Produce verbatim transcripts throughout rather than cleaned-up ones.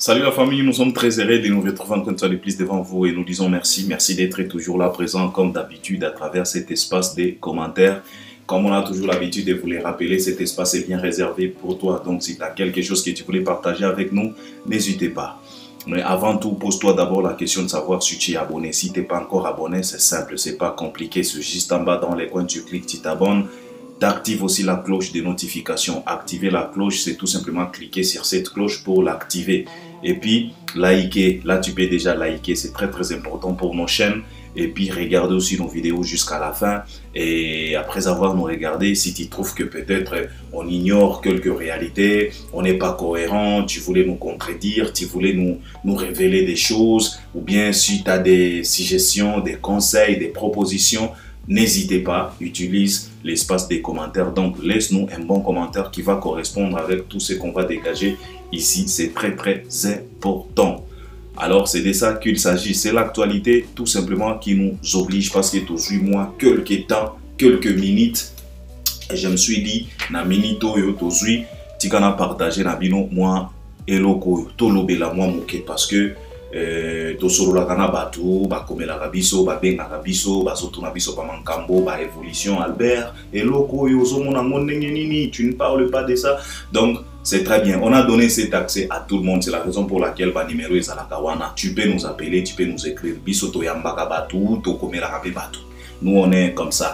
Salut la famille, nous sommes très heureux de nous retrouver encore une fois de plus devant vous et nous disons merci. Merci d'être toujours là présent comme d'habitude à travers cet espace des commentaires. Comme on a toujours l'habitude de vous les rappeler, cet espace est bien réservé pour toi. Donc si tu as quelque chose que tu voulais partager avec nous, n'hésitez pas. Mais avant tout, pose-toi d'abord la question de savoir si tu es abonné. Si tu n'es pas encore abonné, c'est simple, c'est pas compliqué. C'est juste en bas dans les coins, tu cliques, tu t'abonnes. Active aussi la cloche de notification. Activer la cloche, c'est tout simplement cliquer sur cette cloche pour l'activer. Et puis, liker. Là, tu peux déjà liker. C'est très, très important pour nos chaînes. Et puis, regarder aussi nos vidéos jusqu'à la fin. Et après avoir nous regardé, si tu trouves que peut-être on ignore quelques réalités, on n'est pas cohérent, tu voulais nous contredire, tu voulais nous, nous révéler des choses, ou bien si tu as des suggestions, des conseils, des propositions, n'hésitez pas, utilise l'espace des commentaires. Donc, laisse-nous un bon commentaire qui va correspondre avec tout ce qu'on va dégager ici. C'est très, très important. Alors, c'est de ça qu'il s'agit. C'est l'actualité, tout simplement, qui nous oblige parce que toujours, moi, quelques temps, quelques minutes, et je me suis dit, na minute, yo, toujours, tu vas partager na bino, moi, et loko, to lobela, moi, mouke, parce que tosolola kana batu bakomelaka biso babengaka biso bazotuna biso pa mankambo ba évolution Albert eloko oyo ozomona ngo ndenge nini, tu ne parles pas de ça. Donc c'est très bien, on a donné cet accès à tout le monde. C'est la raison pour laquelle ba numéro ezalaka wana, tu peux nous appeler, tu peux nous écrire biso to yambaka batu to komelaka pe batu, nous on est comme ça.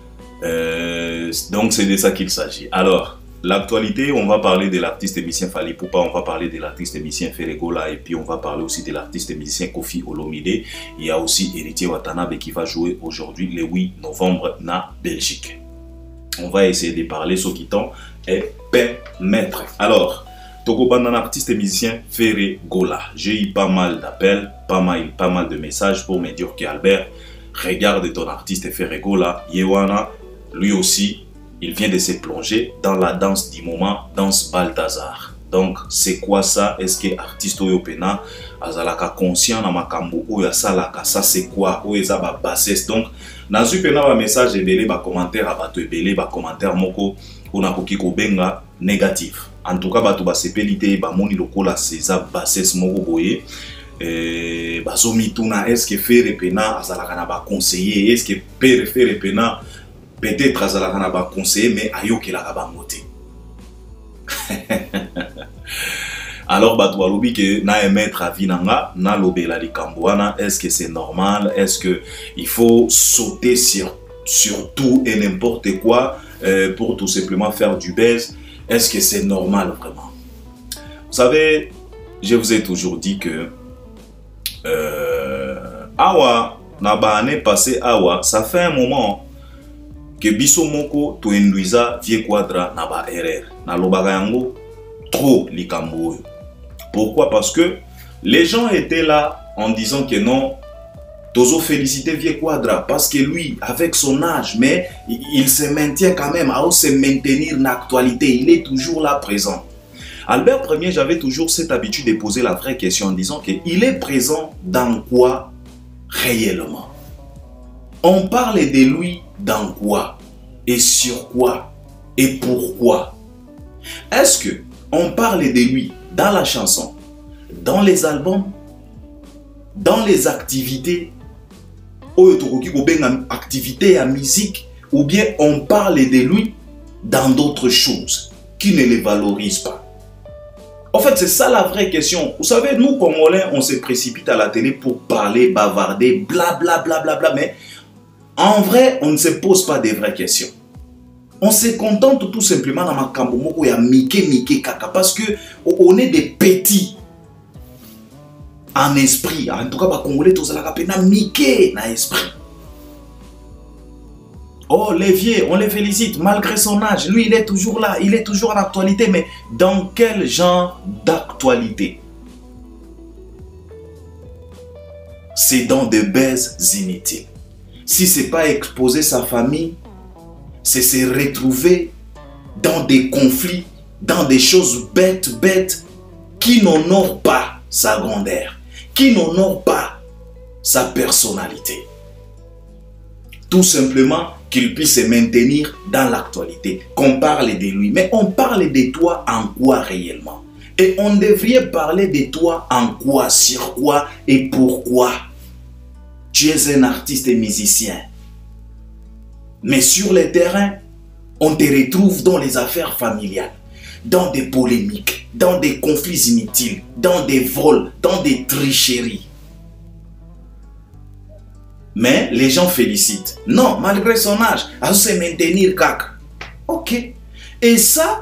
Euh, donc c'est de ça qu'il s'agit. Alors l'actualité, on va parler de l'artiste et musicien Fally Ipupa, on va parler de l'artiste et musicien Ferregola, et puis on va parler aussi de l'artiste et musicien Koffi Olomide. Il y a aussi Héritier Watanabe qui va jouer aujourd'hui le huit novembre na Belgique. On va essayer de parler ce qui temps et permettre. Alors, Togo Bandan, artiste et musicien Ferregola. J'ai eu pas mal d'appels, pas mal, pas mal de messages pour me dire qu'Albert, regarde ton artiste Ferregola, Yewana, lui aussi, il vient de se plonger dans la danse du moment, danse Balthazar. Donc, c'est quoi ça? Est-ce que l'artiste Oyopena azalaka conscient na makambo oya salaka? Ça c'est quoi? Oya ba bassesse. Donc, nazu pena ba message ebele ba commentaire abato ebele ba commentaire moko ona koki ko benga négatif. En tout cas, bato ba sepelité ba moni lokola seza bassesse moko boye. Eh bazomi tuna, est-ce que Ferre Pena azalaka na ba conseiller? Est-ce que Père Ferre Pena peut-être azalaka na ba conseiller mais ayokelaka bango te? Alors bato alobi que na émettre avis nanga na lobela likambo wana, est-ce que c'est normal? Est-ce que il faut sauter sur sur tout et n'importe quoi euh, pour tout simplement faire du buzz? Est-ce que c'est normal vraiment? Vous savez, je vous ai toujours dit que euh, awa na ba année passée awa, ça fait un moment que biso moko to induisa vie quadra na ba erreur na lobaka yango trop likambo. Pourquoi? Parce que les gens étaient là en disant que non, tozo féliciter vie quadra parce que lui avec son âge, mais il se maintient quand même à se maintenir dans l'actualité, il est toujours là présent. Albert Premier, j'avais toujours cette habitude de poser la vraie question en disant que il est présent dans quoi réellement? On parle de lui dans quoi? Et sur quoi? Et pourquoi? Est-ce que on parle de lui dans la chanson, dans les albums, dans les activités, activités à musique, ou bien on parle de lui dans d'autres choses qui ne les valorisent pas? En fait, c'est ça la vraie question. Vous savez, nous, Congolais, on se précipite à la télé pour parler, bavarder, blablabla, bla, bla, bla, mais en vrai, on ne se pose pas des vraies questions. On se contente tout simplement dans ma kambo ya mike mike kaka parce que on est des petits en esprit. En tout cas, les Congolais tous la pena mike na esprit. Oh, les vieux, on les félicite malgré son âge. Lui, il est toujours là, il est toujours en actualité. Mais dans quel genre d'actualité? C'est dans des baises inutiles. Si ce n'est pas exposer sa famille, c'est se retrouver dans des conflits, dans des choses bêtes, bêtes, qui n'honorent pas sa grandeur, qui n'honorent pas sa personnalité. Tout simplement qu'il puisse se maintenir dans l'actualité, qu'on parle de lui. Mais on parle de toi en quoi réellement? Et on devrait parler de toi en quoi, sur quoi et pourquoi. Tu es un artiste et musicien. Mais sur le terrain, on te retrouve dans les affaires familiales, dans des polémiques, dans des conflits inutiles, dans des vols, dans des tricheries. Mais les gens félicitent. Non, malgré son âge, à se maintenir caca. Ok. Et ça,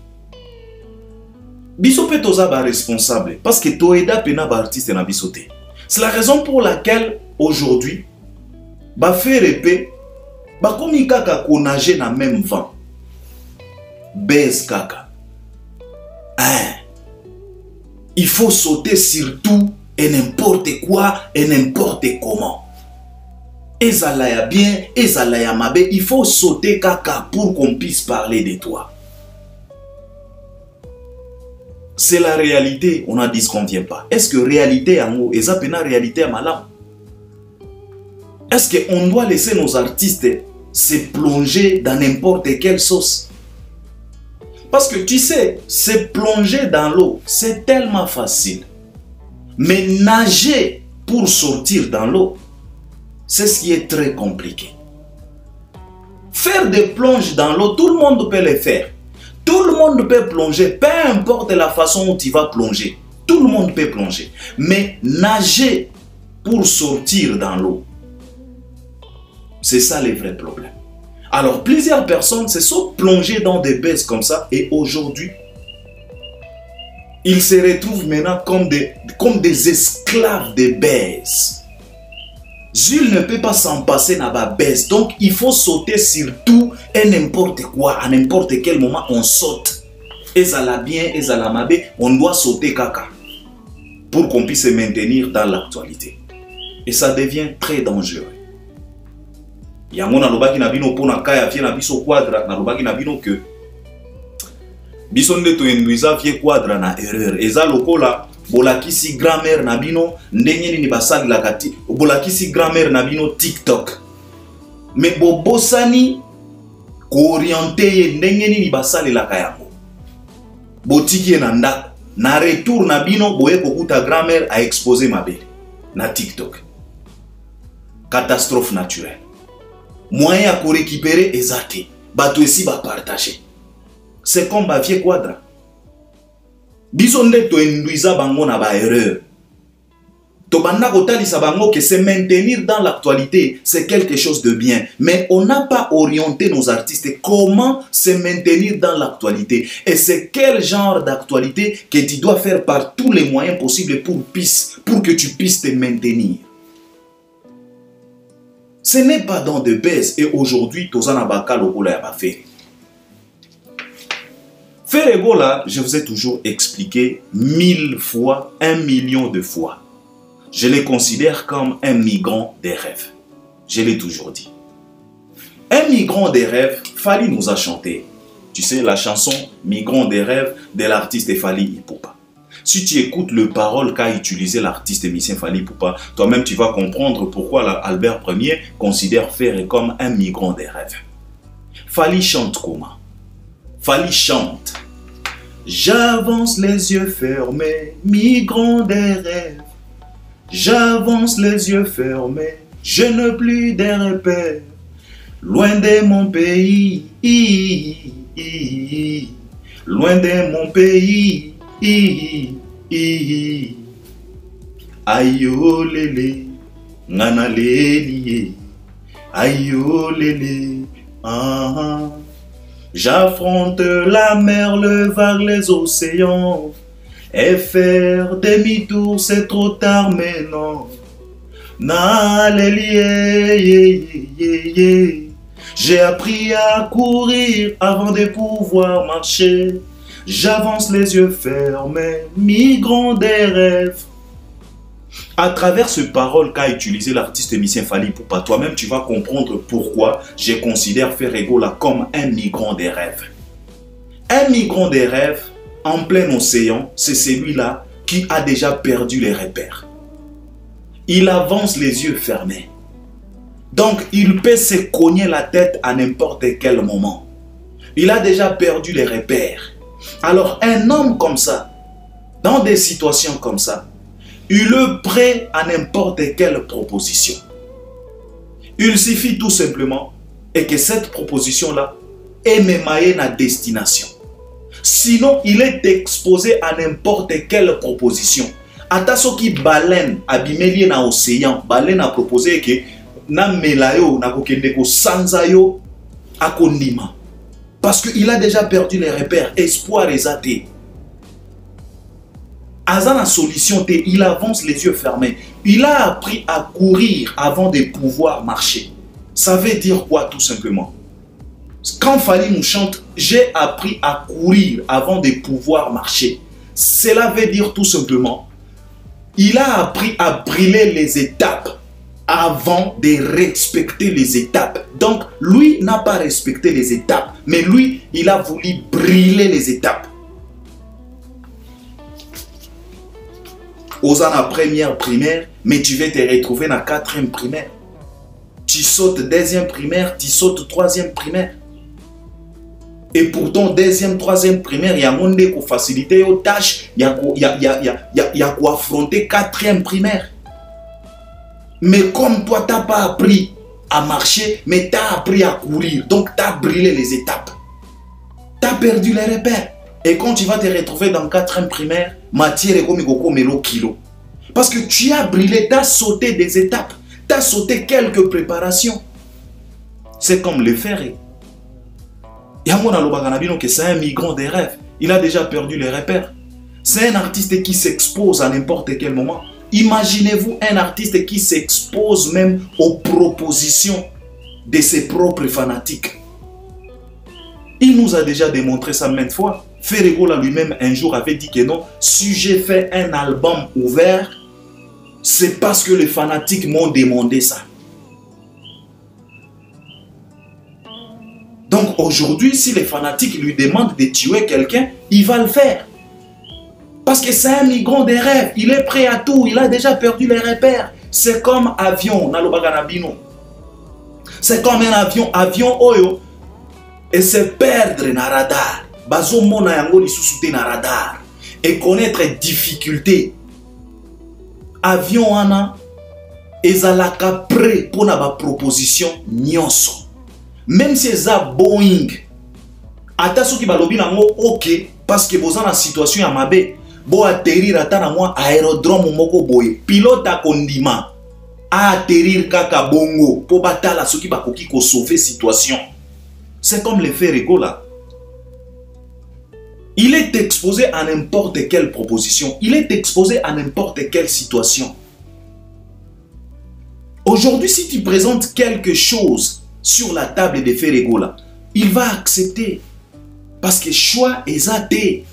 biso peut être responsable parce que toeda pena ba artiste na bisoté. C'est la raison pour laquelle aujourd'hui, ba faire épée, ba komi kaka konager na même vent. Baise kaka. Hein? Il faut sauter sur tout et n'importe quoi et n'importe comment. Ezalaya bien, ezalaya mabe, il faut sauter kaka pour qu'on puisse parler de toi. C'est la réalité, on a dit ce qu'on ne vient pas. Est-ce que réalité en haut, est-ce que réalité à malam? Est-ce qu'on doit laisser nos artistes se plonger dans n'importe quelle sauce? Parce que tu sais, se plonger dans l'eau, c'est tellement facile. Mais nager pour sortir dans l'eau, c'est ce qui est très compliqué. Faire des plonges dans l'eau, tout le monde peut le faire. Tout le monde peut plonger, peu importe la façon où tu vas plonger. Tout le monde peut plonger. Mais nager pour sortir dans l'eau, c'est ça le vrai problème. Alors, plusieurs personnes se sont plongées dans des baisses comme ça et aujourd'hui, ils se retrouvent maintenant comme des, comme des esclaves des baisses. Jules ne peut pas s'en passer dans la baisse. Donc, il faut sauter sur tout et n'importe quoi. À n'importe quel moment, on saute. Et ça la bien, et ça la mabe, on doit sauter caca. Pour qu'on puisse se maintenir dans l'actualité. Et ça devient très dangereux. Yango na lobaki na bino pona kaya fie na biso quadra na lobaki na bino que biso nde to induisa fie quadra na erreur. Eza lokola bolakisi grammaire na bino ndenge nini basali la kati bolakisi grammaire na bino TikTok. Mais bobosani ko orienter ndenge nini basali la kayango. Botiki na ndako na retour na bino boye kokuta grammaire a exposer mabele na TikTok. Catastrophe naturelle. Moyen à récupérer ezate. Bato esi ba partager. C'est comme ba vie quadra. Bisonde to induisa bango na ba erreur. To banda kotalisa bango que se maintenir dans l'actualité, c'est quelque chose de bien. Mais on n'a pas orienté nos artistes comment se maintenir dans l'actualité. Et c'est quel genre d'actualité que tu dois faire par tous les moyens possibles pour, pour que tu puisses te maintenir. Ce n'est pas dans de baisse. Et aujourd'hui, Tozana Baka Logola ya bafé. Ferregola, je vous ai toujours expliqué mille fois, un million de fois. Je les considère comme un migrant des rêves. Je l'ai toujours dit. Un migrant des rêves, Fally nous a chanté. Tu sais, la chanson Migrant des rêves de l'artiste Fally Ipupa. Si tu écoutes le parole qu'a utilisé l'artiste musicien Fally Ipupa, toi-même tu vas comprendre pourquoi Albert Premier considère Ferré comme un migrant des rêves. Fally chante comment? Fally chante. J'avance les yeux fermés, migrant des rêves. J'avance les yeux fermés, je n'ai plus de repères. Loin de mon pays, loin de mon pays. Ayo lele, ngana leliye. Ayo lele, ah. J'affronte la mer, le var, les océans. Et faire demi-tour, c'est trop tard, mais non. J'ai appris à courir avant de pouvoir marcher. J'avance les yeux fermés, migrant des rêves. À travers ce parole qu'a utilisé l'artiste musicien Fally Ipupa, toi-même tu vas comprendre pourquoi je considère Ferregola comme un migrant des rêves. Un migrant des rêves en plein océan, c'est celui-là qui a déjà perdu les repères. Il avance les yeux fermés. Donc il peut se cogner la tête à n'importe quel moment. Il a déjà perdu les repères. Alors un homme comme ça, Dans des situations comme ça, il est prêt à n'importe quelle proposition. Il suffit tout simplement et que cette proposition-là est mémaillée à destination. Sinon, il est exposé à n'importe quelle proposition. Ataso qui baleine abimeli na océan, baleine a proposé que na melayo na kokende ko sanzayo akondima. Parce qu'il a déjà perdu les repères, espoir exaté. Azan la solution, il avance les yeux fermés. Il a appris à courir avant de pouvoir marcher. Ça veut dire quoi tout simplement? Quand Fally nous chante, j'ai appris à courir avant de pouvoir marcher. Cela veut dire tout simplement, il a appris à brûler les étapes avant de respecter les étapes. Donc, lui n'a pas respecté les étapes, mais lui, il a voulu brûler les étapes. Aux la première primaire, mais tu vas te retrouver dans la quatrième primaire. Tu sautes deuxième primaire, tu sautes troisième primaire. Et pourtant, deuxième, troisième primaire, il y a monde qui faciliter aux tâches, il y a, il y a, il y a, il y a, il y a, il y a quoi affronter quatrième primaire. Mais comme toi, tu n'as pas appris à marcher, mais tu as appris à courir. Donc, tu as brûlé les étapes. Tu as perdu les repères. Et quand tu vas te retrouver dans quatrième primaire, matière est comme un kilo. Parce que tu as brûlé, tu as sauté des étapes. Tu as sauté quelques préparations. C'est comme le ferry. C'est un migrant des rêves. Il a déjà perdu les repères. C'est un artiste qui s'expose à n'importe quel moment. Imaginez-vous un artiste qui s'expose même aux propositions de ses propres fanatiques. Il nous a déjà démontré ça maintes fois. Ferregola lui-même un jour avait dit que non, si j'ai fait un album ouvert, c'est parce que les fanatiques m'ont demandé ça. Donc aujourd'hui, si les fanatiques lui demandent de tuer quelqu'un, il va le faire. Parce que c'est un migrant des rêves, il est prêt à tout, il a déjà perdu les repères. C'est comme avion, c'est comme un avion, avion oyo, et se perdre na radar. Bazo mona yango li susute na radar. Et connaître difficulté. Avion ana, ezalaka prêt pour na ba proposition nyonso. Même si c'est Boeing, ata soki balobi nango ok, parce que vous êtes en situation ya mabe, bo atterrir ata na moi aérodrome moko boye, pilote a kondima, a atterrir kaka bongo, po batala soki bakoki ko sauver situation. C'est comme le Ferrego là. Il est exposé à n'importe quelle proposition, il est exposé à n'importe quelle situation. Aujourd'hui, si tu présentes quelque chose sur la table de Ferrego là, il va accepter. Parce que choix est athée.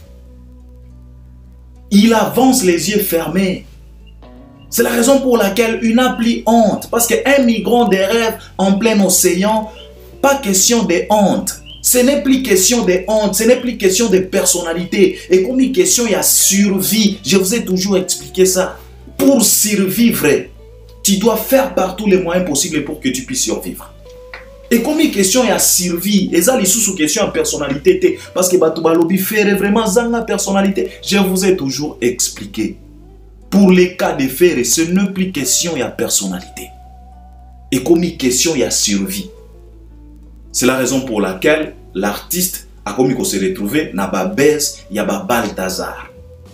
Il avance les yeux fermés. C'est la raison pour laquelle il n'a plus honte. Parce qu'un migrant des rêves en plein océan, pas question de honte. Ce n'est plus question de honte, ce n'est plus question de personnalité. Et comme une question, il y a survie. Je vous ai toujours expliqué ça. Pour survivre, tu dois faire par tous les moyens possibles pour que tu puisses survivre. Et comme une question, il y a survie. Et ça, les sous-questions en personnalité. Parce que Batubalobi fait vraiment la personnalité. Je vous ai toujours expliqué. Pour les cas de faire, ce n'est plus question, il y a personnalité. Et comme une question, il y a survie. C'est la raison pour laquelle l'artiste a commis qu'on se retrouve dans la baisse, il y a Balthazar.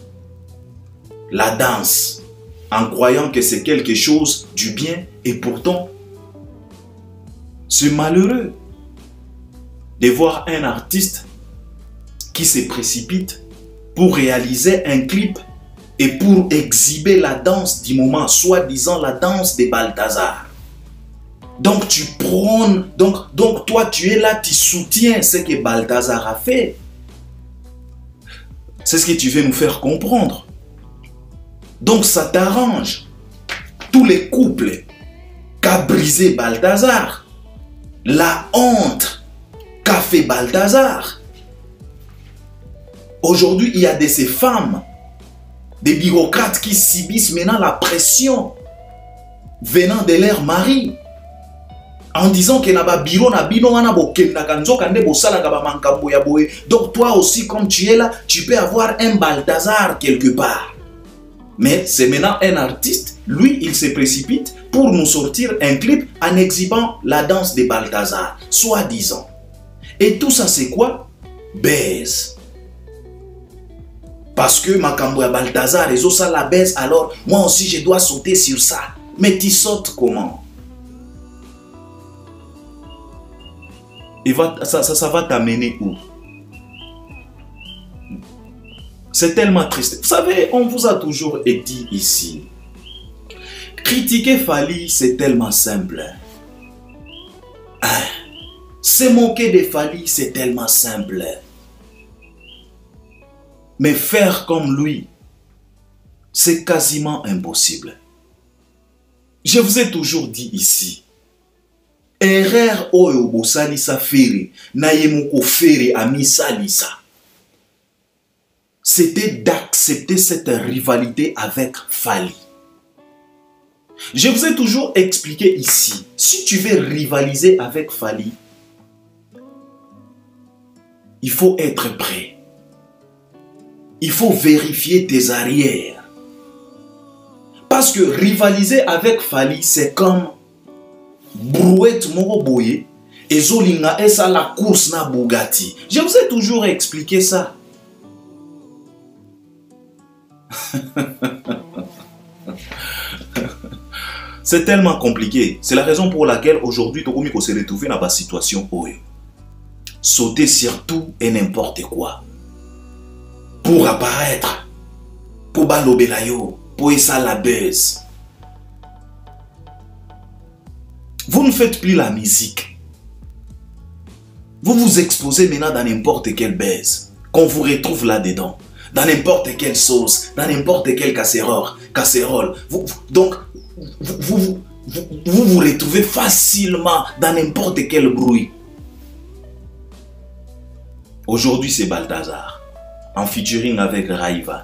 La danse, en croyant que c'est quelque chose du bien, et pourtant, c'est malheureux de voir un artiste qui se précipite pour réaliser un clip et pour exhiber la danse du moment, soi-disant la danse de Balthazar. Donc tu prônes, donc, donc toi tu es là, tu soutiens ce que Balthazar a fait. C'est ce que tu veux nous faire comprendre. Donc ça t'arrange. Tous les couples qu'a brisé Balthazar, la honte qu'a fait Balthazar. Aujourd'hui, il y a de ces femmes, des bureaucrates qui subissent maintenant la pression venant de leur mari. en disant que naba biro na bino wana bokenda kanzoka nde bosala ka ba mankambo ya boye. Donc toi aussi comme tu es là, tu peux avoir un Balthazar quelque part. Mais c'est maintenant un artiste, lui il se précipite pour nous sortir un clip en exhibant la danse de Balthazar, soi-disant. Et tout ça c'est quoi? Baise. Parce que makambo ya Balthazar et ça la baise, alors moi aussi je dois sauter sur ça. Mais tu sautes comment? Et va, ça, ça, ça va t'amener où? C'est tellement triste. Vous savez, on vous a toujours dit ici, critiquer Fally, c'est tellement simple. Ah, se moquer de Fally, c'est tellement simple. Mais faire comme lui, c'est quasiment impossible. Je vous ai toujours dit ici, erreur oyo bosalisa fere na yemoko fere ami salisa, c'était d'accepter cette rivalité avec Fally. Je vous ai toujours expliqué ici, si tu veux rivaliser avec Fally, il faut être prêt. Il faut vérifier tes arrières. Parce que rivaliser avec Fally, c'est comme brouette moko boye et zolinga esa la course na Bugatti. Je vous ai toujours expliqué ça. C'est tellement compliqué. C'est la raison pour laquelle aujourd'hui Tokomiko s'est retrouvé dans la situation oyo. Sauter sur tout et n'importe quoi. Pour apparaître. Pour balobelayo. Pour esa la baisse. Vous ne faites plus la musique. Vous vous exposez maintenant dans n'importe quelle baise. Qu'on vous retrouve là-dedans. Dans n'importe quelle sauce. Dans n'importe quelle casserole. casserole. Vous, vous, donc, vous vous, vous, vous vous retrouvez facilement dans n'importe quel bruit. Aujourd'hui, c'est Balthazar. En featuring avec Rayvan.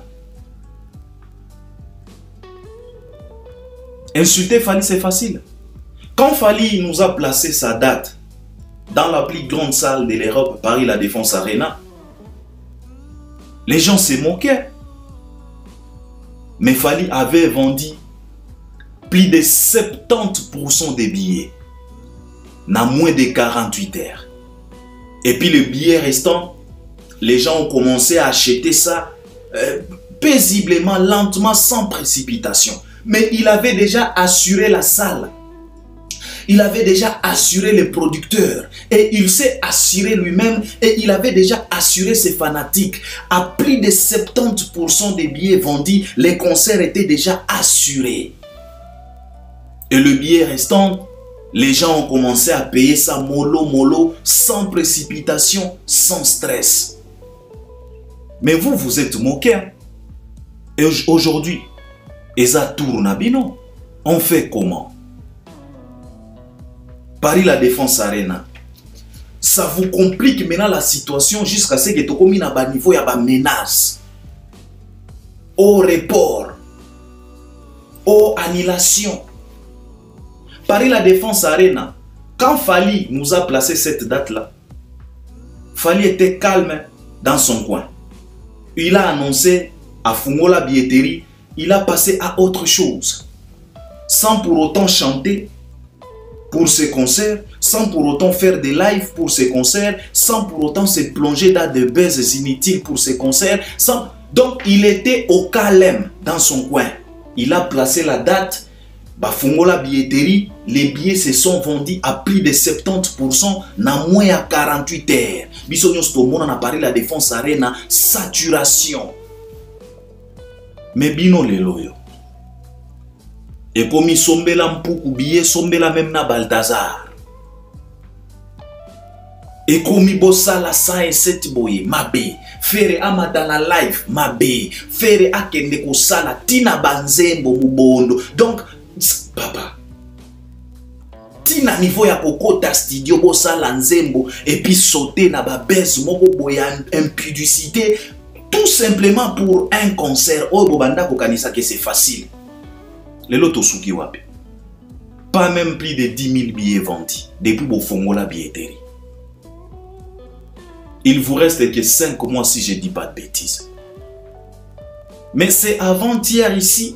Insulter Fally, c'est facile. Quand Fally nous a placé sa date dans la plus grande salle de l'Europe, Paris La Défense Arena, les gens se moquaient. Mais Fally avait vendu plus de soixante-dix pour cent des billets dans moins de quarante-huit heures. Et puis le billet restant, les gens ont commencé à acheter ça euh, paisiblement, lentement, sans précipitation. Mais il avait déjà assuré la salle. Il avait déjà assuré les producteurs. Et il s'est assuré lui-même. Et il avait déjà assuré ses fanatiques. À plus de soixante-dix pour cent des billets vendus, les concerts étaient déjà assurés. Et le billet restant, les gens ont commencé à payer ça mollo mollo, sans précipitation, sans stress. Mais vous, vous êtes moqués. Et aujourd'hui, Eza Tournabino, on fait comment? Paris La Défense Arena. Ça vous complique maintenant la situation jusqu'à ce que tu commis à bas niveau, il y a des menaces. Au report. Aux annulations. Paris La Défense Arena. Quand Fally nous a placé cette date-là, Fally était calme dans son coin. Il a annoncé à Fungola Billetterie, il a passé à autre chose. Sans pour autant chanter pour ses concerts, sans pour autant faire des lives pour ses concerts, sans pour autant se plonger dans des baises inutiles pour ses concerts. Sans... Donc il était au calme dans son coin. Il a placé la date, Bafungola Billetterie, les billets se sont vendus à plus de soixante-dix pour cent dans moins de quarante-huit heures. Bisognos tout le monde a parlé La Défense Arena, saturation. Mais bino le loyo. Et comme il sombela mpoukou billet, sombela même na Balthazar. Et comme il bossa la cent sept boye, mabe. Fere amata na live, mabe. Fere akende ko sala tina banzembo mubondo. Donc, papa. Tina niveau ya kokota studio bossa la nzembo. Et puis sauter na ba base moko boye impudicité. Tout simplement pour un concert. Oh, bobanda ko kanisa que c'est facile. Les loto suki wapi. Pas même plus de dix mille billets vendus depuis vos fonds la billetterie. Il vous reste que cinq mois si je ne dis pas de bêtises. Mais c'est avant-hier ici.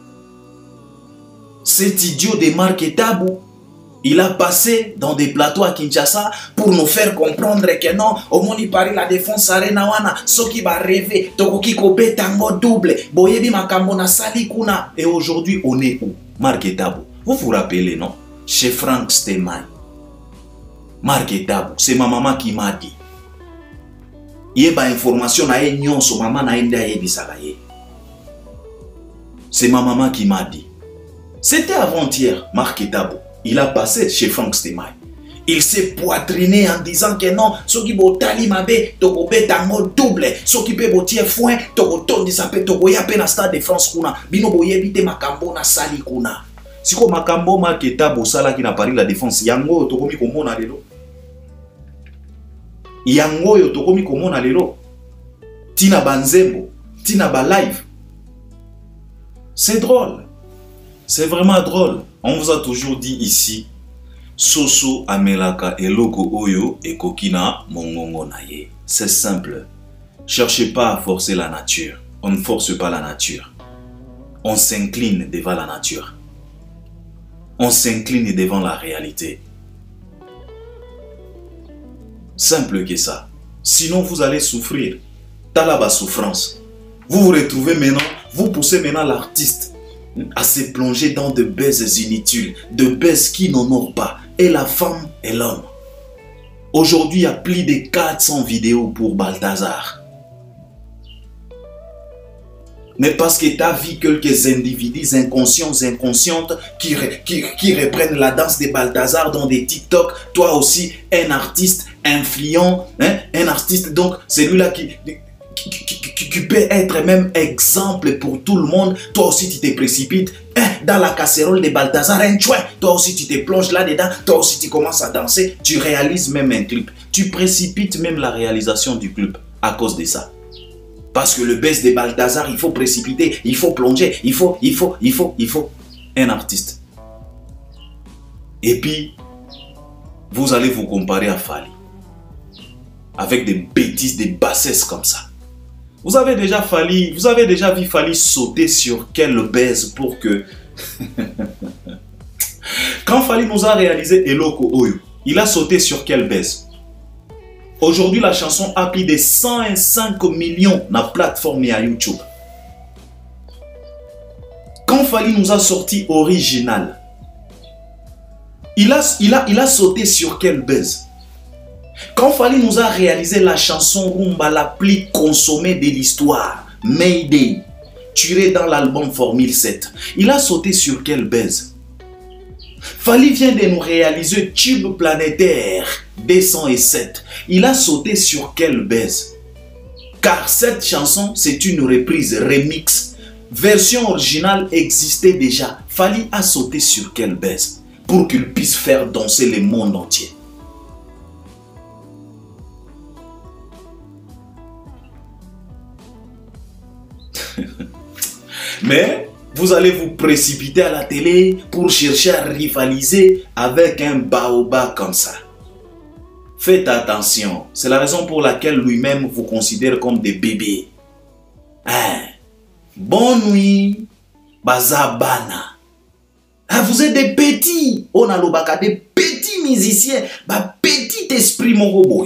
Cet idiot de Marc Tabou, il a passé dans des plateaux à Kinshasa pour nous faire comprendre que non, au monde il parie la défense arena wana, ce qui va rêver, tokoki kobe tango double, boyebi makambo na sali kuna. Et aujourd'hui on est où? Marc Tabou. Vous vous rappelez, non? Chez Frank Stemai. Marc Tabou, c'est ma maman qui m'a dit. Il y a une information na nyon so maman na enda yebisaka ye. C'est ma maman qui m'a dit. C'était avant-hier, Marc Tabou. Il a passé chez Frank Stemai. Il s'est poitriné en disant que non, ce qui est tali mabe, toko betango double, ce qui peut botier foin, toko tondi sape, toko yape na stade de France kuna, bino boyebite makambo na sali kuna. Si ko makambo Marc Tabou sala qui n'a pas la défense, yango toko mi komo na lelo. Yango yo toko mi komo na lelo. Tina banzembo, tina ba live. C'est drôle. C'est vraiment drôle. On vous a toujours dit ici, Soso amelaka eloko oyo et kokina mongongo naye. C'est simple. Cherchez pas à forcer la nature. On ne force pas la nature. On s'incline devant la nature. On s'incline devant la réalité. Simple que ça. Sinon vous allez souffrir. T'as la souffrance. Vous vous retrouvez maintenant, vous poussez maintenant l'artiste à se plonger dans de baises inutiles, de baises qui n'honorent pas, et la femme et l'homme. Aujourd'hui, il y a plus de quatre cents vidéos pour Balthazar. Mais parce que tu as vu quelques individus inconscients, inconscientes, qui, qui, qui reprennent la danse de Balthazar dans des TikTok, toi aussi, un artiste influent, hein, un artiste, donc, celui-là qui... Qui, qui, qui, qui peut être même exemple pour tout le monde. Toi aussi tu te précipites hein, dans la casserole de Balthazar, hein, toi aussi tu te plonges là-dedans, toi aussi tu commences à danser, tu réalises même un clip. Tu précipites même la réalisation du clip à cause de ça. Parce que le buzz de Balthazar, il faut précipiter, il faut plonger, il faut, il faut, il faut, il faut un artiste. Et puis, vous allez vous comparer à Fally. Avec des bêtises, des bassesses comme ça. Vous avez déjà Fally, vous avez déjà vu Fally sauter sur quelle baise pour que... Quand Fally nous a réalisé Eloko Oyo, il a sauté sur quelle baise? Aujourd'hui, la chanson a plus de cent cinq millions na plateforme à YouTube. Quand Fally nous a sorti Original, il a, il a, il a sauté sur quelle baise? Quand Fally nous a réalisé la chanson Rumba la plus consommée de l'histoire, Mayday, tirée dans l'album Formule sept, il a sauté sur quelle baise? Fally vient de nous réaliser Tube Planétaire deux cent sept, il a sauté sur quelle baise? Car cette chanson, c'est une reprise remix. Version originale existait déjà. Fally a sauté sur quelle baise? Pour qu'il puisse faire danser le monde entier. Mais vous allez vous précipiter à la télé pour chercher à rivaliser avec un baobab comme ça. Faites attention, c'est la raison pour laquelle lui-même vous considère comme des bébés. Hein? Bonne nuit, Bazabana. Ah, vous êtes des petits, on a l'obaka, des petits musiciens, bah petit esprit moroboy.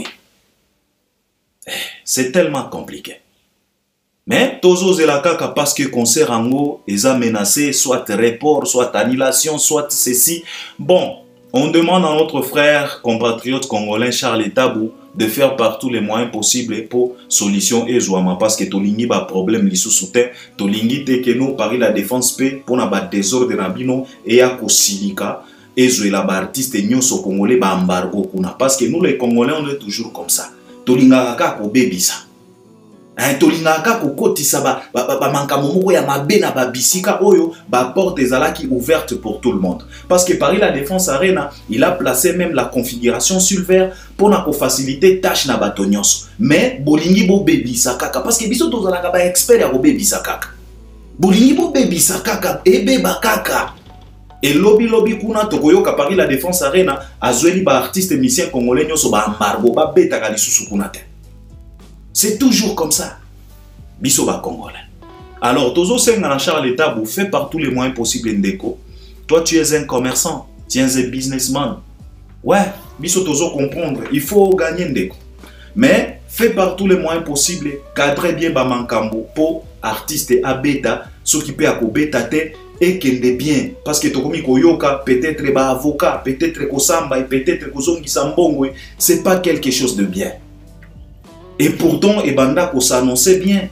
C'est tellement compliqué. Mais Tozo Zelakaka parce que concert ango ils a menacé soit report, soit annulation, soit ceci. Bon, on demande à notre frère compatriote congolais Charles Tabou de faire par tous les moyens possibles pour solution et jouama parce que tolingi ba problème li sous-soutien, tolingi te que nous Paris la défense paix pour na ba désordre rabino et ya kosilika et jouer la ba artiste nyonso congolais ba embargo kuna parce que nous les congolais on est toujours comme ça. Tolinga ka ko bebisa. Tolingaka kokotisa ba ba manka momoko ya mabe na ba bisika oyo ba porte ezalaki ouverte pour tout le monde parce que Paris la Défense Arena il a placé même la configuration sur vert pour na faciliter tâche na bato nyonso mais bolingi bo bebisa kaka parce que biso tozalaka ba expert ya ko bebisa kaka bolingi bo bebisa kaka ebe ba kaka Et lobby lobby kuna tokoyoka Paris la Défense Arena azweli ba artiste musicien congolais nyoso ba embargo ba beta ka lisusu kuna te. C'est toujours comme ça. Biso ba congolais. Alors tozo senga Charles Tabou fait par tous les moyens possibles ndeko. Toi tu es un commerçant, tu es un businessman. Ouais, biso tozo comprendre, il faut gagner ndeko. Mais fait par tous les moyens possibles, cadrer bien ba mankambo pour artiste à beta, ce qui peut à beta te et qu'il est bien parce que tokomi koyoka peut-être ba avocat, peut-être ko samba, peut-être ko zongi sambongo, c'est pas quelque chose de bien. Et pourtant et banda ko s'annonçait bien.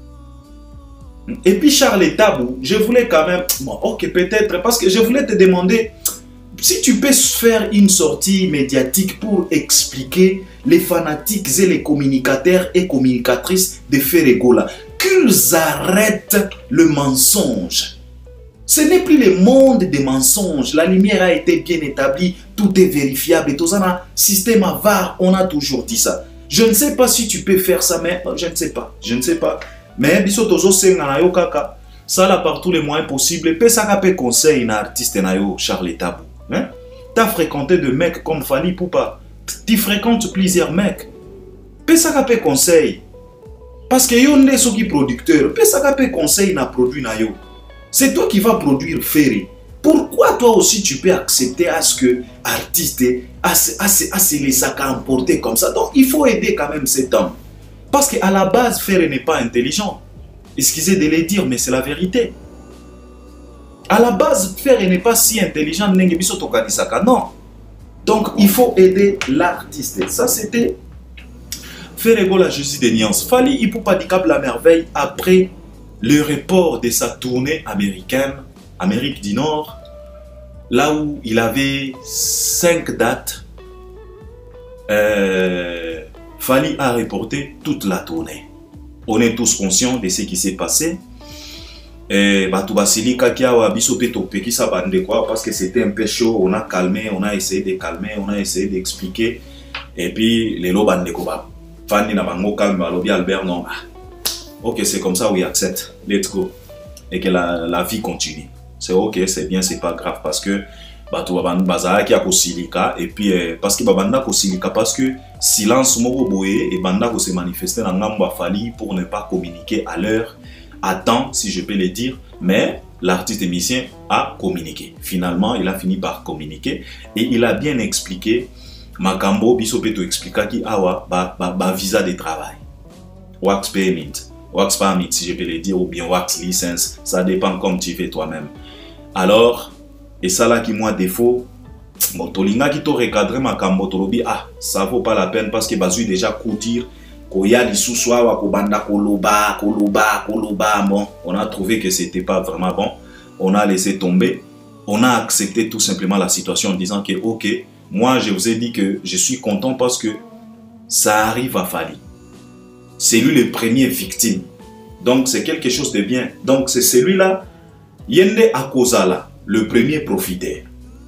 Et puis Charles Tabou, je voulais quand même bon, OK peut-être parce que je voulais te demander si tu peux faire une sortie médiatique pour expliquer les fanatiques et les communicateurs et communicatrices de Ferregola qu'ils arrêtent le mensonge. Ce n'est plus le monde des mensonges. La lumière a été bien établie, tout est vérifiable. Et tout ça, système à V A R, on a toujours dit ça. Je ne sais pas si tu peux faire ça, mais je ne sais pas. Je ne sais pas. Mais biso tozo senga yo kaka, ça là par tous les moyens possibles. Pe ça peut conseil un artiste na yo Charles Tabou. Hein? Tu as fréquenté de mecs comme Fally Poupa. Tu fréquentes plusieurs mecs. Pe ça peut conseil. Parce que yo ne sont qui producteur. Pe ça peut conseil na produit na yo. C'est toi qui vas produire Ferry. Pourquoi toi aussi tu peux accepter à ce que artiste à se laisser emporter comme ça? Donc il faut aider quand même cet homme. Parce qu'à la base, Ferry n'est pas intelligent. Excusez de le dire, mais c'est la vérité. À la base, Ferry n'est pas si intelligent. Non. Donc il faut aider l'artiste. Ça c'était Ferregola Jésus des nuances. Fally Ipupa Dicap la merveille après le report de sa tournée américaine, Amérique du Nord, là où il avait cinq dates, euh, Fally a reporté toute la tournée. On est tous conscients de ce qui s'est passé. Parce que c'était un peu chaud, on a calmé, on a essayé de calmer, on a essayé d'expliquer. Et puis, les lots Fanny n'a pas calme, Albert, non. Ok, c'est comme ça, oui, accepte. Let's go. Et que la, la vie continue. C'est ok, c'est bien, c'est pas grave parce que et puis parce que babanda ko silika parce que silence moko boye et banda ko se manifester dans ngamba Fally pour ne pas communiquer à l'heure, à temps, si je peux le dire, mais l'artiste musicien a communiqué. Finalement, il a fini par communiquer et il a bien expliqué makambo biso peto expliquer qui awa ba, ba, ba visa de travail. Wax permit. Wax permit, si je peux le dire, ou bien wax license, ça dépend comme tu fais toi-même. Alors, et ça là qui moi défaut, bon, tolinga qui to recadrer ma kambo tolobi, ah, ça vaut pas la peine parce que bazui déjà coutir, koya li souswa wa kobanda koloba, koloba, koloba, bon, on a trouvé que c'était pas vraiment bon, on a laissé tomber, on a accepté tout simplement la situation en disant que ok, moi je vous ai dit que je suis content parce que ça arrive à Fally. C'est lui le premier victime. Donc c'est quelque chose de bien. Donc c'est celui-là, Yende Akozala, le premier profiteur.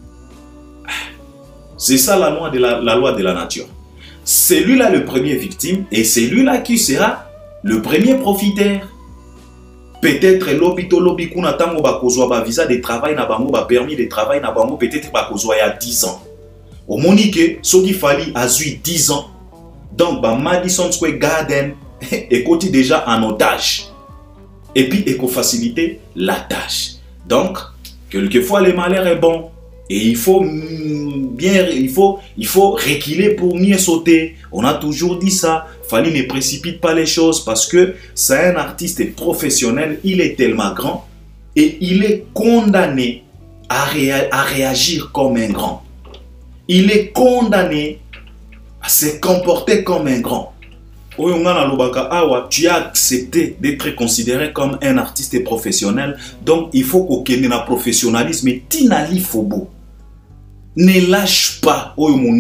C'est ça la loi de la, la loi de la nature. C'est lui-là le premier victime et c'est lui-là qui sera le premier profiteur. Peut-être l'hôpital lobby kuna tango ba kozwa ba visa de travail na bango ba permis de travail na bango peut-être ba kozwa il y a dix ans. Au monique, ce qu'il fallait a eu dix ans. Donc, bah, Madison Square Garden est côté déjà en otage. Et puis, il faut faciliter la tâche. Donc, quelquefois, le malheur est bon. Et il faut bien, il faut, il faut reculer pour mieux sauter. On a toujours dit ça. Fally ne précipite pas les choses parce que c'est un artiste professionnel. Il est tellement grand et il est condamné à, réa à réagir comme un grand. Il est condamné à se comporter comme un grand. Tu as accepté d'être considéré comme un artiste professionnel. Donc, il faut qu'on ait un professionnalisme. Tinali Fobo. Ne lâche pas.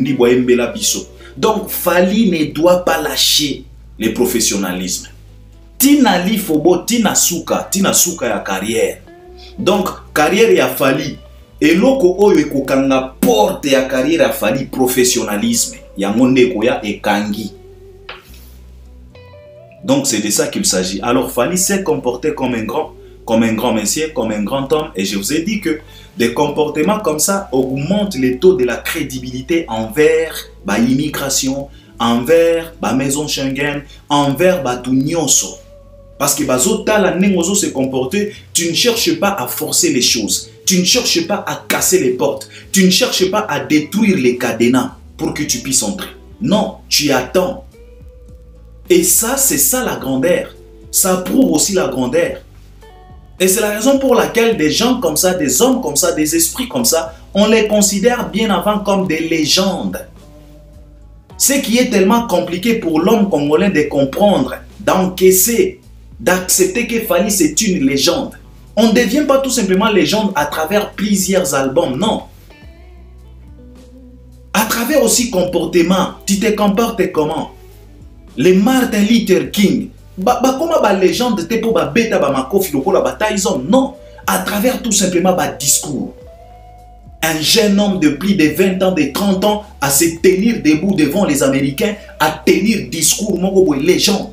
Donc, Fally ne doit pas lâcher le professionnalisme. Tinali Fobo, Tina Souka. Tina Souka ya carrière. Donc, carrière ya Fally. Et loko oyo ekokanga porte ya carrière ya Fally professionnalisme. Yangonde koya et kangi. Donc c'est de ça qu'il s'agit. Alors Fally s'est comporté comme un grand, comme un grand monsieur, comme un grand homme. Et je vous ai dit que des comportements comme ça augmentent les taux de la crédibilité envers l'immigration, envers la maison Schengen, envers tout nyonso. Parce que bazotala nengozo se comporter, tu ne cherches pas à forcer les choses. Tu ne cherches pas à casser les portes. Tu ne cherches pas à détruire les cadenas pour que tu puisses entrer. Non, tu attends. Et ça, c'est ça la grandeur. Ça prouve aussi la grandeur. Et c'est la raison pour laquelle des gens comme ça, des hommes comme ça, des esprits comme ça, on les considère bien avant comme des légendes. Ce qui est tellement compliqué pour l'homme congolais de comprendre, d'encaisser, d'accepter que Fally c'est une légende. On ne devient pas tout simplement légende à travers plusieurs albums, non. À travers aussi comportement, tu te comportes comment? Les Martin Luther King, bah, bah, comment la légende te pour bêta ba makofi lokola ba Tyson, non. À travers tout simplement ba discours. Un jeune homme de plus de vingt ans, de trente ans, à se tenir debout devant les Américains, à tenir discours, mon légende.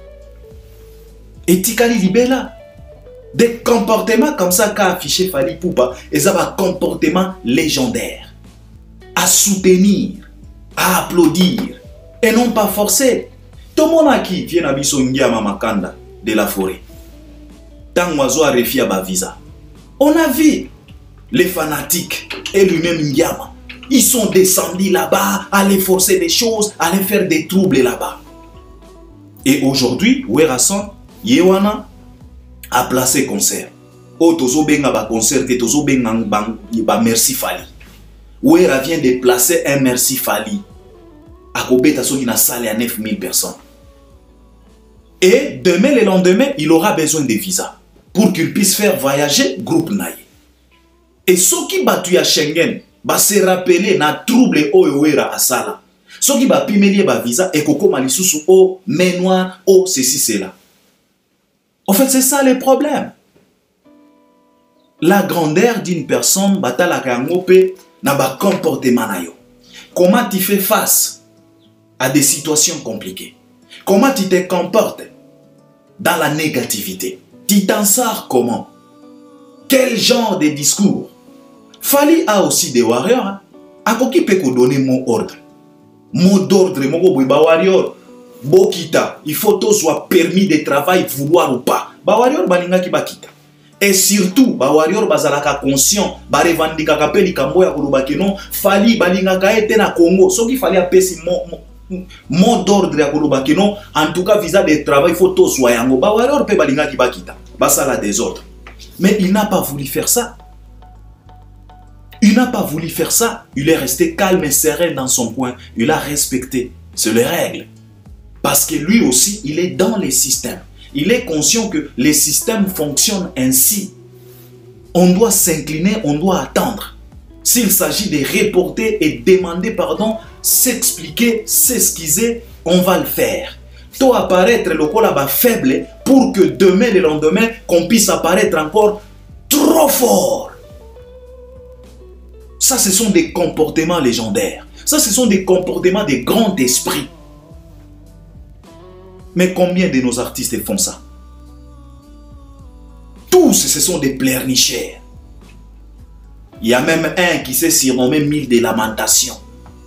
Et Tikali Libela, des comportements comme ça qu'a affiché Fally Ipupa, et ça va comportement légendaire. À soutenir, à applaudir, et non pas forcer. Tout le monde qui vient à Bissongia Mamakanda de la forêt. Tant oiseau a refusé à visa. On a vu les fanatiques et lui-même Ndiama. Ils sont descendus là-bas, aller forcer des choses, aller faire des troubles là-bas. Et aujourd'hui, Werason, Yewana a placé concert. Oh, tozo benga ba concert, tozo benga ba merci Fally. Wera vient de placer un merci Fally. À Kobeta son a salle à neuf mille personnes. Et demain, le lendemain, il aura besoin de visa pour qu'il puisse faire voyager groupe Naye. Et ceux qui battu à Schengen, va se rappeler na trouble o Wera à Sala. Ceux qui va pimélier ba visa et koko malisusu o ménoir o ceci cela. En fait, c'est ça le problème. La grandeur d'une personne, batala kangope na ba comportement na yo. Comment tu fais face à des situations compliquées? Comment tu te comportes dans la négativité? Tu t'en sors comment? Quel genre de discours? Fally a aussi des warriors. Hein? À qui peut donner mon ordre? Mot d'ordre, mon warrior. Bokita, il faut que soit permis de travail, vouloir ou pas. Ba warrior balinga ki bakita. Et surtout, ba warrior bazalaka conscient, ba revendika kapeli kambo ya kolobaki non, Fally balinga ka ete na Congo. Ce qu'il fallait appeler mon mot d'ordre ya kolobaki non, en tout cas visa de travail, il faut que soit yango. Ba warrior pe balinga ki bakita. Ba sala des autres. Mais il n'a pas voulu faire ça. Il n'a pas voulu faire ça. Il est resté calme et serein dans son coin. Il a respecté. C'est les règles. Parce que lui aussi, il est dans les systèmes. Il est conscient que les systèmes fonctionnent ainsi. On doit s'incliner, on doit attendre. S'il s'agit de reporter et demander pardon, s'expliquer, s'excuser, on va le faire. Toi apparaître le col là-bas faible pour que demain, le lendemain, qu'on puisse apparaître encore trop fort. Ça, ce sont des comportements légendaires. Ça, ce sont des comportements de grand esprit. Mais combien de nos artistes font ça? Tous, ce sont des pleurnicheurs. Il y a même un qui s'est surnommé Mille de Lamentations.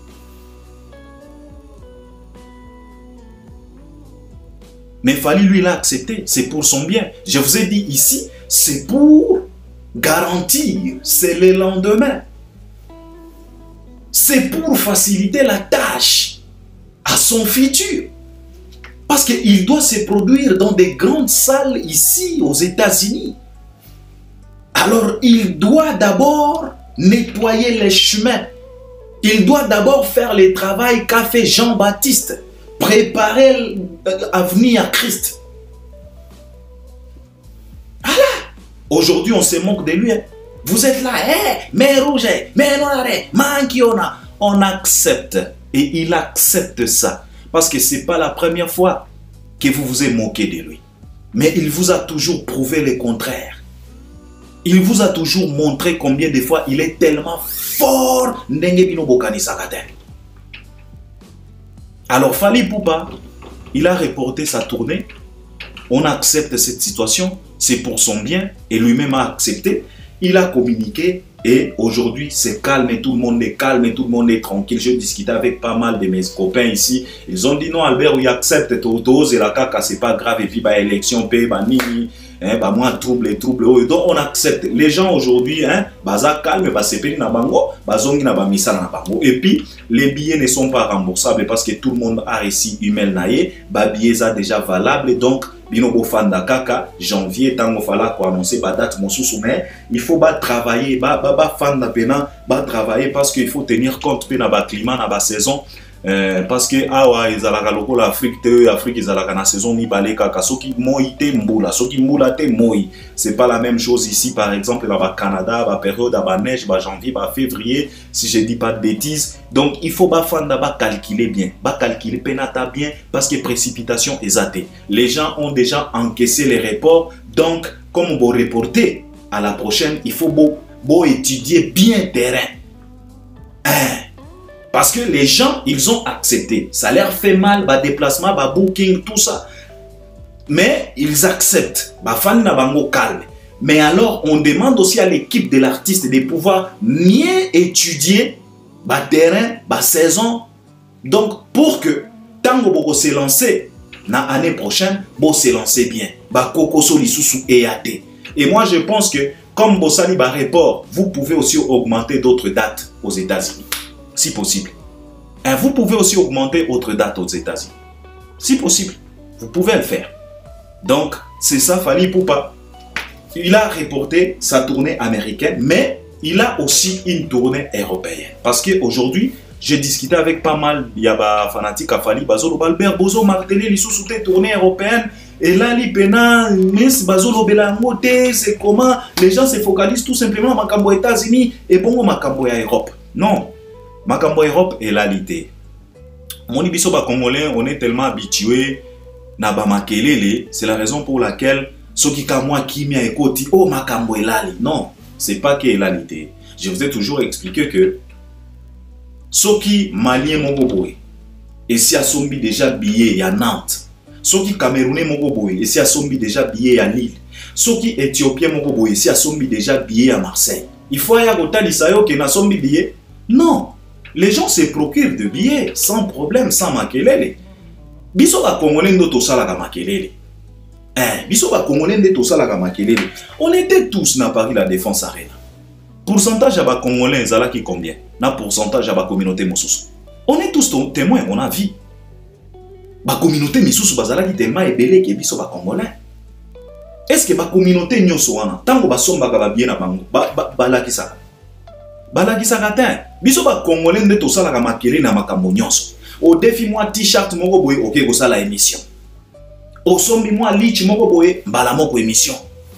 Mais Fally, lui, l'a accepté. C'est pour son bien. Je vous ai dit ici, c'est pour garantir. C'est le lendemain. C'est pour faciliter la tâche à son futur. Parce qu'il doit se produire dans des grandes salles ici aux États-Unis. Alors il doit d'abord nettoyer les chemins. Il doit d'abord faire le travail qu'a fait Jean-Baptiste. Préparer l'avenir à Christ. Voilà. Aujourd'hui on se moque de lui. Hein. Vous êtes là, hey, mais rouge, mais noir, manquiona. On accepte. Et il accepte ça. Parce que ce n'est pas la première fois que vous vous êtes moqué de lui. Mais il vous a toujours prouvé le contraire. Il vous a toujours montré combien de fois il est tellement fort. Alors Fally Ipupa, il a reporté sa tournée On accepte cette situation, c'est pour son bien, et lui-même a accepté. Il a communiqué, et aujourd'hui c'est calme, et tout le monde est calme, et tout le monde est tranquille. Je discutais avec pas mal de mes copains ici, ils ont dit non Albert, il accepte Toto, et la caca, c'est pas grave, et puis bah élection, paye, bah nini. Hein, bah moi trouble et trouble oh, donc on accepte les gens aujourd'hui hein baza calme bah c'est peni na bango bazongi na ba misala na bango et puis les billets ne sont pas remboursables parce que tout le monde a reçu email naie ba billets ça déjà valable donc bino bo fanda kaka janvier tango fala ko annoncer ba date mosusu mais il faut ba travailler ba ba, ba fanda pena ba travailler parce qu'il faut tenir compte pe na ba climat na ba saison. Euh, parce que awa ezalaka lokola Afrique te Afrique ezalaka na saison mibale kaka soki moi te mbula soki mbula te moi c'est pas la même chose ici par exemple dans le Canada ba période ba neige ba janvier ba février si je dis pas de bêtises donc il faut ba fanda ba calculer bien ba calculer penata bien parce que précipitation exacte les gens ont déjà encaissé les reports donc comme vous reporter à la prochaine il faut beau, beau étudier bien terrain hein? Parce que les gens, ils ont accepté. Ça leur fait mal, bah déplacement, bah booking, tout ça. Mais ils acceptent. Bah fan na bango calme. Mais alors, on demande aussi à l'équipe de l'artiste de pouvoir mieux étudier bah terrain, bah saison. Donc, pour que tango boko se lancer na année prochaine, bo se lancer bien. Bah koko so lisusu E A T. Et moi, je pense que comme Bossali bah report, vous pouvez aussi augmenter d'autres dates aux États-Unis. Si possible. Et vous pouvez aussi augmenter autre date aux États-Unis. Si possible, vous pouvez le faire. Donc, c'est ça, Fally Ipupa. Il a reporté sa tournée américaine, mais il a aussi une tournée européenne. Parce qu'aujourd'hui, j'ai discuté avec pas mal de fanatiques à Fally, Bazolo Balbert, Bozo Martelly, les sous-soutés tournée européenne. Et là, les pena, Bazolo Belangote, c'est comment les gens se focalisent tout simplement sur Makambo États-Unis et bon Makambo Europe. Non. Makambo Europe est la lité. Moni biso ba Congolais, on est tellement habitué na ba makelele, c'est la raison pour laquelle soki ka moi qui m'a écouté oh Makambo elali. Non, c'est pas que la lité. Je vous ai toujours expliqué que soki malien moko boy et si a sombi déjà billet à Nantes. Soki Camerounais moko boy et si a sombi déjà billet à Lille. Soki Éthiopien moko boy et si a sombi déjà billet à Marseille. Il faut ya kotali sayo ke na sombi billet. Non. Les gens se procurent de billets sans problème, sans makelele. Biso ba Congolais ndo tosala ka makelele. Hein, biso ba Congolais ndo tosala ka makelele. On était tous na Paris la Défense Arena. Pourcentage à ba Congolais ezala ki combien? Na pourcentage à ba communauté mosusu. On est tous témoins, on a vu. Ba communauté misusu bazala ki tellement ebele ke biso ba Congolais. Est-ce que ba communauté nyoso wana tango ba somba ka ba bien na bango ba ba, ba la ki ça? Balakisaka te biso ba Congolais nde tosalaka makele na makambo nyonso au défi moi t-shirt moko boye OK kosala émission au sombi moi lich moko boye mbala moko émission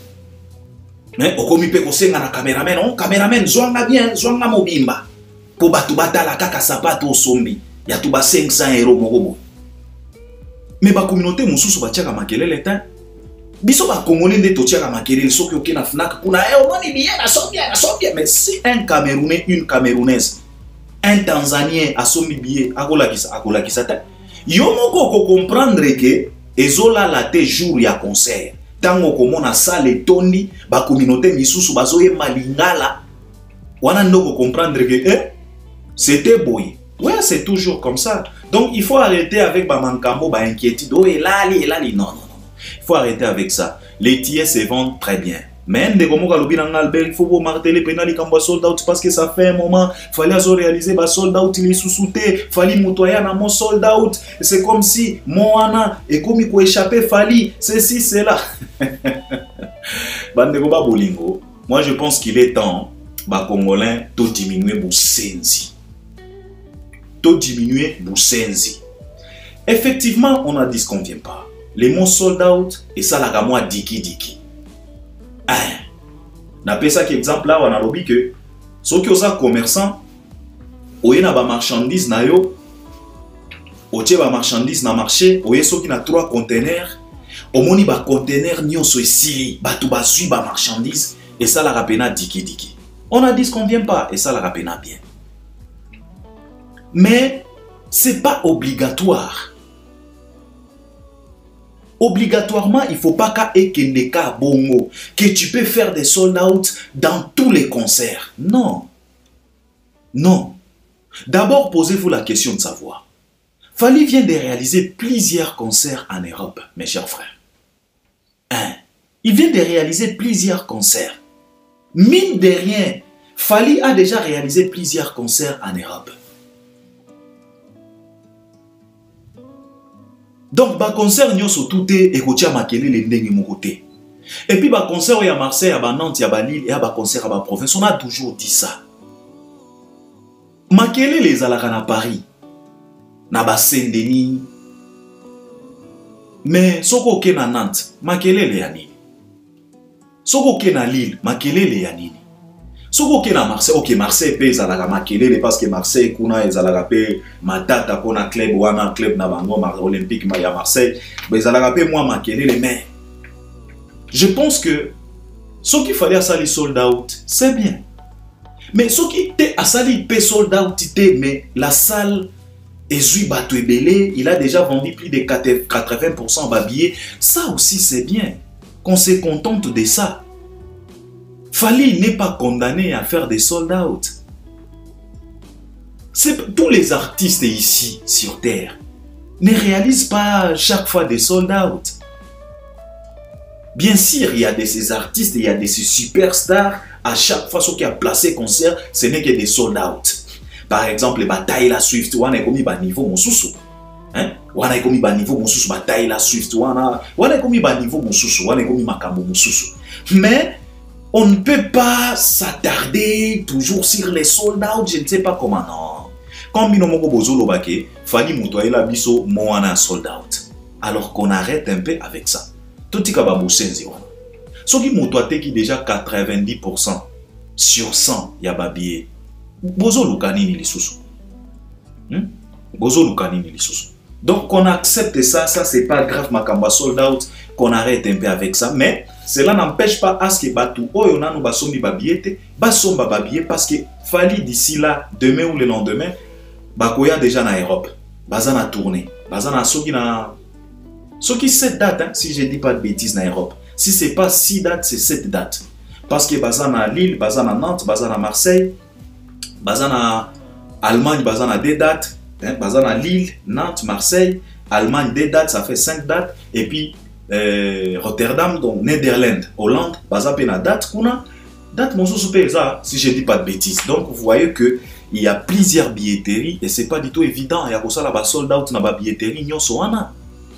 mais okomi pe kosenga na cameraman on cameraman zwanga bien zwanga mobimba po batu batala kaka sapato au sombi ya tuba cinq cents euros moko boye mais ba communauté mususu batiaka makelele te biso ba Congolais nde totiaka makelele soki oke na Fnac kuna eh omoni bien na sombia na sombia mais si un Camerounais une Camerounaise un Tanzanien a sombi bien akolakisa akolakisa te yo moko ko comprendre que ezola la te jour ya concert tango komona salle tondi ba communauté misusu bazoye malingala wana ndoko comprendre que eh c'était boy. Ouais, c'est toujours comme ça. Donc il faut arrêter avec ba mankambo ba inquiétude oh elali elali non non. Il faut arrêter avec ça. Les tiers se vendent très bien. Mais de comme Albert, il faut marteler pénal comme sold out parce que ça fait un moment. Il fallait réaliser ba sold out les sous-soutés. Fallait moutoyer na mon sold out. C'est comme si Moana et comme il échappé Fally. Ceci, c'est là. Bandeko bolingo. Moi je pense qu'il est temps ba Congolais de diminuer Boussenzi. De diminuer Boussenzi. Effectivement, on a dit ce qu'on ne vient pas. Les mots sold out et ça la moi diki diki. Ah, na pesa qui exemple là on a lobby que ceux qui sont commerçants, oye na ba marchandise na yo, otie ba marchandise na marché, oye ceux qui na trois containers, omoni ba container nyonso esili, ba tout ba sui ba marchandise et ça la rapena diki diki. On a dit ce qu'on vient pas et ça la rapena bien. Mais c'est pas obligatoire. obligatoirement, il ne faut pas qu'à Ekendeka Bongo, que tu peux faire des sold out dans tous les concerts. Non. Non. D'abord, posez-vous la question de savoir. Fally vient de réaliser plusieurs concerts en Europe, mes chers frères. Hein? Il vient de réaliser plusieurs concerts. Mine de rien, Fally a déjà réalisé plusieurs concerts en Europe. Donc, ba concert nyoso tout est ekotia makele le ndenge moko te. Et puis ba concert à Marseille, à Nantes, à Lille et à ba concert à ba province, on a toujours dit ça. Makele les alaka na Paris, na ba Saint-Denis. Mais soko ke na Nantes, makele le yanini. Soko ke na Lille, makele le yanini. Soko ke na Marseille, ok Marseille pe ezalaka makelele parce que Marseille kuna ezalaka pe matata pona club wana club na bango olympique ya Marseille, mais ezalaka pe moi makelele mais je pense que ce qu'il fallait à sali sold out, c'est bien. Mais ce qui était à sali pe sold out mais la salle Ezui bato ebele, il a déjà vendu plus de quatre-vingts pour cent billets, ça aussi c'est bien. Qu'on se contente de ça. Fally n'est pas condamné à faire des sold out. Tous les artistes ici sur terre ne réalisent pas chaque fois des sold out. Bien sûr, il y a de ces artistes, il y a de ces superstars. À chaque fois, ce qui a placé concert, ce n'est que des sold out. Par exemple, Taylor Swift, on a commis un niveau mon sous. Hein? On a commis un niveau mon sous. Taylor Swift, on a commis un niveau mon sous. On a commis makambo mon sous. Mais on ne peut pas s'attarder toujours sur les sold out, je ne sais pas comment, non. Comme Binomoko Bozolo Bake, Fally Moutoye la biso moana sold out. Alors qu'on arrête un peu avec ça. Tout est capable de se dire. Ce qui Moutoye qui déjà quatre-vingt-dix pour cent sur cent, il y a babier. Bozolo Kanini li sousou. Bozolo Kanini li sousou. Donc qu'on accepte ça, ça c'est pas grave, Makamba sold out, qu'on arrête un peu avec ça, mais cela n'empêche pas à ce que Batou Oyona nous basombi babiete, basomba babier parce que Fally d'ici là, demain ou le lendemain, Bakoya déjà en Europe, Bazana tourné, Bazana Soki na. Soki sept dates, hein, si je dis pas de bêtises en Europe. Si c'est pas six dates, c'est sept dates. Parce que Bazana Lille, Bazana Nantes, Bazana Marseille, Bazana Allemagne, Bazana deux dates, hein, Bazana Lille, Nantes, Marseille, Allemagne deux dates, ça fait cinq dates, et puis Euh, Rotterdam, donc Netherlands, Hollande, Bazapena date kuna date mon ça si je dis pas de bêtises. Donc vous voyez que il y a plusieurs billetteries et c'est pas du tout évident. Il y a pour ça la sold out na ba billetterie nyonso wana.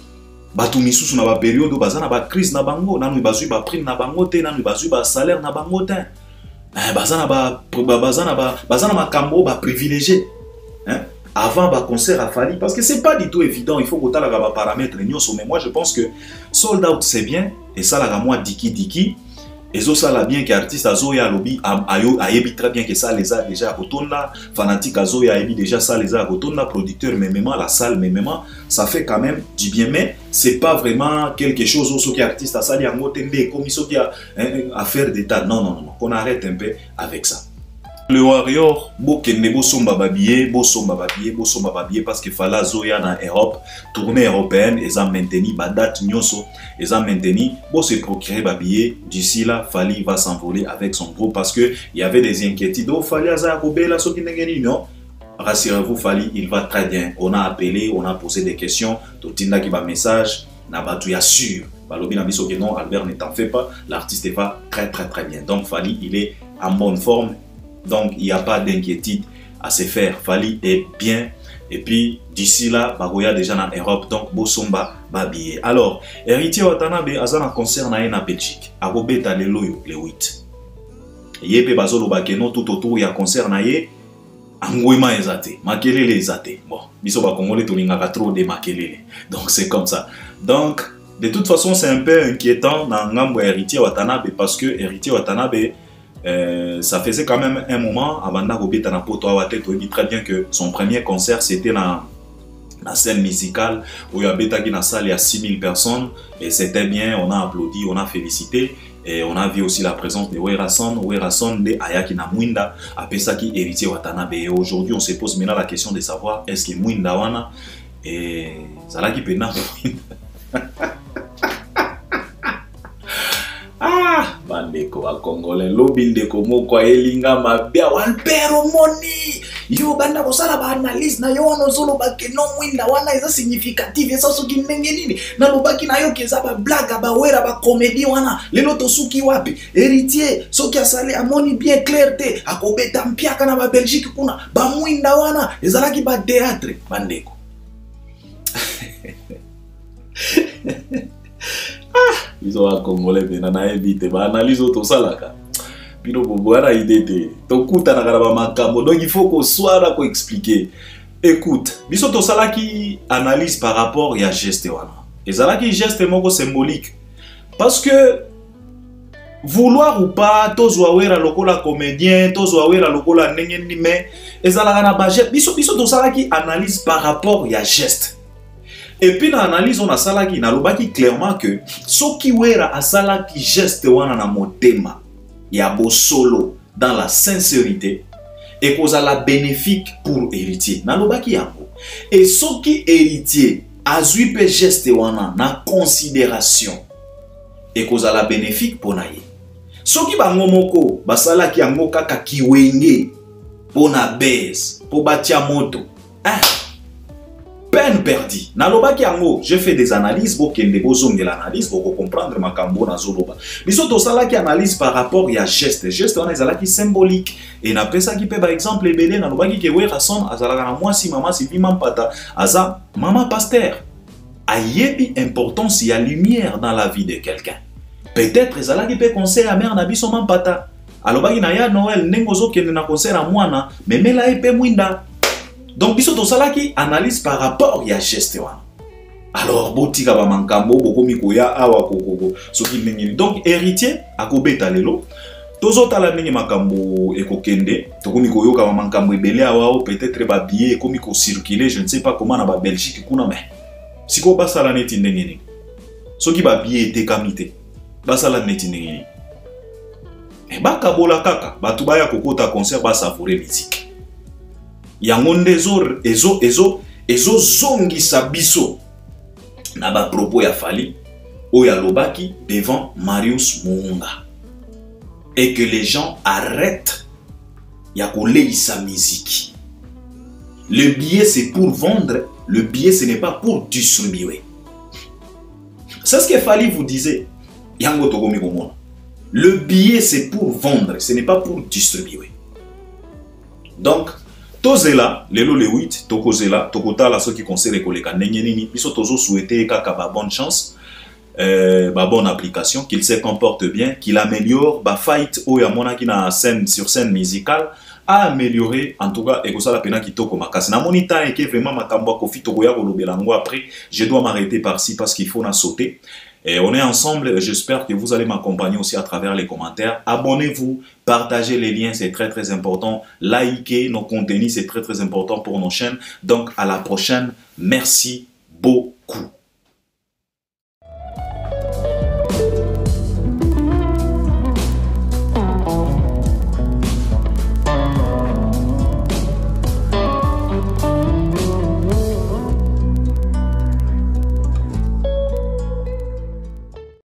Batu misusu na ba période bazana ba crise na bango, na nu bazui ba prime na bango te, na nu bazui ba salaire na bango te. Eh bazana ba bazana ba bazana makambo ba privilégié. Hein? Avant le concert à Fally, parce que c'est pas du tout évident, il faut que tu aies les paramètres, mais moi je pense que sold out c'est bien, et ça là moi diki diki, et ça là bien qu'artiste Azoya lobby a ébi très bien que ça les a déjà à Kotonda, fanatique Azoya a ébi déjà ça les a à Kotonda, producteur mais même la salle mais même ça fait quand même du bien, mais c'est pas vraiment quelque chose où qui artiste à ça il y a un comme il qui a affaire d'état, non non non, qu'on arrête un peu avec ça. Le Warrior, bokende bo somba babiye, bo somba babiye, bo somba babiye parce que fala Zoya dans Europe, tournée européenne, ils ont maintenu ba date nyoso, ils ont maintenu, bo se procurer babiye, d'ici là, Fally va s'envoler avec son groupe parce que il y avait des inquiétudes. Oh Fally aza kobela so kinengeni non. Rassurez-vous Fally, il va très bien. On a appelé, on a posé des questions, totinda ki ba message, na batu ya sûr. Balobi na biso que non, Albert ne t'en fais pas, l'artiste va très très très bien. Donc Fally, il est en bonne forme. Donc, il n'y a pas d'inquiétude à se faire. Fally est bien. Et puis, d'ici là, Bagoya déjà en Europe. Donc, Bosomba, Babiye. Alors, Héritier Watanabe, Azana concert na en Belgique. Agobeta le loyo, le huit. Yepe Bazolo Bakeno, tout autour, il y a concert na ye. Angouema ezate. Makelele ezate. Bon, biso ba Congolais tolingaka trop de makelele. Donc, c'est comme ça. Donc, de toute façon, c'est un peu inquiétant dans Ngambo Héritier Watanabe parce que Héritier Watanabe, Euh, ça faisait quand même un moment avant de dit très bien que son premier concert c'était dans la scène musicale où il y avait une salle il y a six mille personnes et c'était bien, on a applaudi, on a félicité et on a vu aussi la présence de Werason, Werason de Ayaki na Mwinda, après ça qui héritier Watanabe. Et aujourd'hui on se pose maintenant la question de savoir est-ce que Mwinda wana et ça là qui peut Ah, bandeko ba Congolais, lobi ndeko moko elinga mabia walpero moni. Yo banda kosala ba analyse na yo no zolo ba ke no mwinda wana eza significative esa soki ndenge nini. Na lobaki na yo keza ba blague ba wera ba comédie wana. Lelo to suki wapi? Héritier soki asali amoni bien clair te akobeta mpiaka na ba Belgique kuna ba mwinda wana ezalaki ba théâtre bandeko. Ah, ils ont un Congolais benana évité ba analyse auto salaka. Bino boboana idée to kuta na karaba makambo donc il faut qu'on soit là pour expliquer. Écoute, biso to salaki analyse par rapport ya geste wana. Ezalaki geste moko symbolique parce que vouloir ou pas tozwa wera lokola comédien, tozwa wera lokola ndenge ni mais ezalaka na ba geste biso biso to salaki analyse par rapport ya geste. Et puis dans l'analyse on a salaki na lobaki clairement que soki wera a salaki geste wana na motema ya bosolo dans la sincérité et kozala bénéfique pour héritier na lobaki yango et soki héritier azui pe geste wana na considération et kozala bénéfique pour na ye soki bango moko basalaki yango kaka kiwenge pona base po batia moto ah peine perdue. Nalobaki yango, j'ai fait des analyses pour kende bozonge l'analyse pour comprendre makambo na zoloba. Biso to salaki analyse par rapport ya geste. Geste wana ezalaki symbolique et na pesa ki pe par exemple ebele nalobaki ke wera son azalaka na mwasi mama Sylvie Mampata aza mama pasteur. Ayebi importance ya lumière dans la vie de quelqu'un. Peut-être ezalaki pe conseil à mère na biso Mampata. Alobaki na ya Noël nengozo kende na conseil à mwana memela epe mwinda. Donc, biso to salaki analyse par rapport ya geste wana. Alors, botika ba mankambo boko mikoya awa kokoko soki ndenge. Donc, héritier akobeta lelo. Tozo tala ndenge makambo ekokende, tokomi koyoka ba mankambo ebele awa peut-être ba billet ekomi ko circuler, je ne sais pas comment na ba Belgique kuna mais. Siko basala neti ndenge ni. Soki ba billet etekamite. Basala neti ndenge ni. E baka bola kaka, batu baya kokota concert ba savourer musique. Yango ndezo ezo ezo ezo zongi sabiso na ba propos ya Fally oya lobaki devant Marius Muunga et que les gens arrêtent ya koleisa musique. Le billet c'est pour vendre, le billet ce n'est pas pour distribuer. C'est ce que Fally vous disait. Yango tokomi komona. Le billet c'est pour vendre, ce n'est pas pour distribuer. Donc tozela lelo le huit tokozela tokotala ceux qui concerne koleka ndenge nini biso tozo souhaiter kaka ba bonne chance euh, ba bonne application qu'il se comporte bien qu'il améliore ba fight oya mona ki na scène sur scène musicale a amélioré en tout cas ekosala pena kitoko makasi na monita et que vraiment makambo ko fito koya ko lobela ngo après je dois m'arrêter par-ci parce qu'il faut na sauter. Et on est ensemble, j'espère que vous allez m'accompagner aussi à travers les commentaires. Abonnez-vous, partagez les liens, c'est très très important. Likez nos contenus, c'est très très important pour nos chaînes. Donc à la prochaine, merci beaucoup.